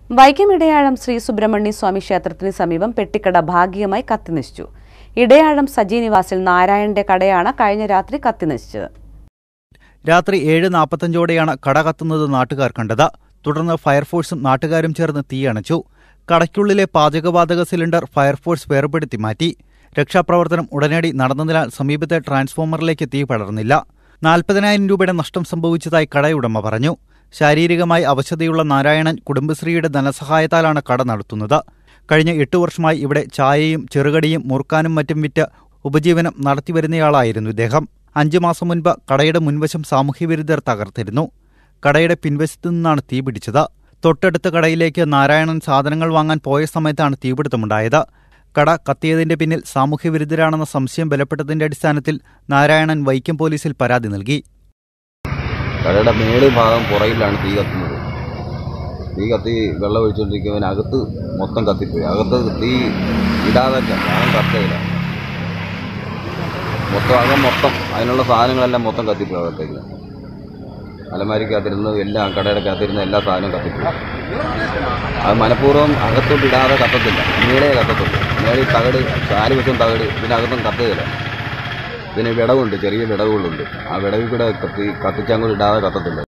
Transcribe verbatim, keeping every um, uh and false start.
വൈക്കം ഇടയാഴം ശ്രീ സുബ്രഹ്മണ്യ സ്വാമി ക്ഷേത്രത്തിന് സമീപം പെട്ടിക്കട ഭാഗികമായി കത്തിനശിച്ചു. ഇടയാഴം സജി നിവാസിൽ നാരായണന്റെ കടയാണ് കഴിഞ്ഞ രാത്രി കത്തിനശിച്ചത്. രാത്രി ഏഴ് നാൽപ്പത്തഞ്ചോടെയാണ് കട കത്തുന്നത് നാട്ടുകാർ കണ്ടത്. തുടർന്ന് ഫയർഫോഴ്സും നാട്ടുകാരും ചേർന്ന് തീയണച്ചു. കടയ്ക്കുള്ളിലെ പാചകവാതക സിലിണ്ടർ ഫയർഫോഴ്സ് വേർപെടുത്തി മാറ്റി. രക്ഷാപ്രവർത്തനം ഉടനടി നടന്നതിനാൽ സമീപത്തെ ട്രാൻസ്ഫോമറിലേക്ക് തീ പടർന്നില്ല. നാൽപ്പതിനായിരം രൂപയുടെ നഷ്ടം സംഭവിച്ചതായി കടയുടമ പറഞ്ഞു. ശാരീരികമായി അവശതയുള്ള നാരായണൻ കുടുംബശ്രീയുടെ ധനസഹായത്താലാണ് കട നടത്തുന്നത്. കഴിഞ്ഞ എട്ടു വർഷമായി ഇവിടെ ചായയും ചെറുകടിയും മുറുക്കാനും മറ്റും വിറ്റ് ഉപജീവനം നടത്തിവരുന്നയാളായിരുന്നു ഇദ്ദേഹം. അഞ്ചു മാസം മുൻപ് കടയുടെ മുൻവശം സാമൂഹ്യവിരുദ്ധർ തകർത്തിരുന്നു. കടയുടെ പിൻവശത്തു നിന്നാണ് തീപിടിച്ചത്. തൊട്ടടുത്ത കടയിലേക്ക് നാരായണൻ സാധനങ്ങൾ വാങ്ങാൻ പോയ സമയത്താണ് തീപിടുത്തമുണ്ടായത്. കട കത്തിയതിന്റെ പിന്നിൽ സാമൂഹ്യവിരുദ്ധരാണെന്ന സംശയം ബലപ്പെട്ടതിന്റെ അടിസ്ഥാനത്തിൽ നാരായണൻ വൈക്കം പോലീസിൽ പരാതി നൽകി. കടയുടെ മേള് ഭാഗം പുറയിലാണ് തീ കത്തുന്നത്. തീ കത്തി വെള്ളം ഒഴിച്ചുകൊണ്ടിരിക്കുന്നതിനകത്ത് മൊത്തം കത്തിപ്പോയി. അകത്ത് തീ ഇടാതെ ഞാൻ കത്തയില്ല. മൊത്തം അകം മൊത്തം അതിനുള്ള സാധനങ്ങളെല്ലാം മൊത്തം കത്തിപ്പോയി. അകത്തേക്ക് അലമാരിക്കകത്തിരുന്നത് എല്ലാം കടയുടെ കത്തിരുന്ന എല്ലാ സാധനവും കത്തിപ്പോയി. അത് മനഃപൂർവ്വം അകത്തോട്ട് ഇടാതെ കത്തത്തില്ല. മേളയെ കത്തത്തുള്ളൂ. മേളിൽ തകട് കാല് വെച്ചും തകട് ഇതിനകത്തും കത്തുകയില്ല. പിന്നെ വിടവുണ്ട്, ചെറിയ വിടവുകളുണ്ട്. ആ വിടവിൽ കൂടെ കത്തി കത്തിച്ചങ്ങോട്ട് ഇടാതെ കത്തത്തില്ല.